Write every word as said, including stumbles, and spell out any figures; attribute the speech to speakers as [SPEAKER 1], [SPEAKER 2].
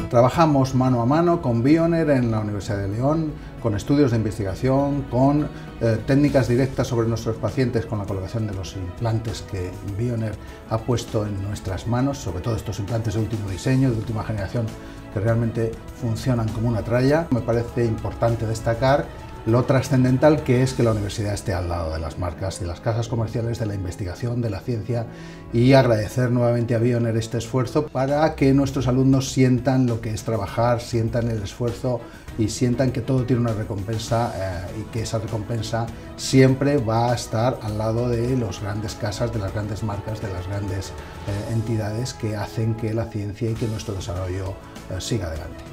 [SPEAKER 1] Trabajamos mano a mano con Bioner en la Universidad de León, con estudios de investigación, con eh, técnicas directas sobre nuestros pacientes, con la colocación de los implantes que Bioner ha puesto en nuestras manos, sobre todo estos implantes de último diseño, de última generación, que realmente funcionan como una tralla. Me parece importante destacar lo trascendental que es que la universidad esté al lado de las marcas, de las casas comerciales, de la investigación, de la ciencia, y agradecer nuevamente a Bioner este esfuerzo para que nuestros alumnos sientan lo que es trabajar, sientan el esfuerzo y sientan que todo tiene una recompensa eh, y que esa recompensa siempre va a estar al lado de las grandes casas, de las grandes marcas, de las grandes eh, entidades que hacen que la ciencia y que nuestro desarrollo eh, siga adelante.